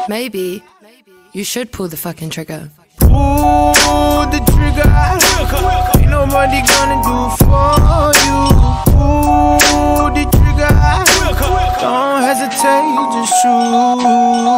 Maybe you should pull the fucking trigger. Pull the trigger. Ain't nobody gonna do for you. Pull the trigger. Don't hesitate, just shoot.